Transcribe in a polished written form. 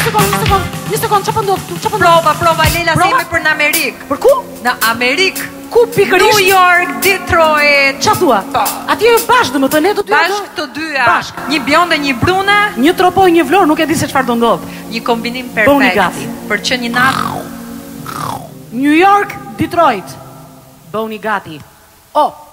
Një sekond, çfarë ndodh? Prova Leila se jemi për në Amerikë. Për ku? Në Amerikë. Ku pikërisht? New York, Detroit. Ç'a thua? Atje bashkë domethënë ne të dy. Bashkë të dyja. Bashkë. Një bjonde, një brune. Një tropoj, një vlorë, nuk e di se çfarë do ndodh. Një kombinim Bëuni perfekt. gati. Për që një natë. New York, Detroit. Bëuni gati. O,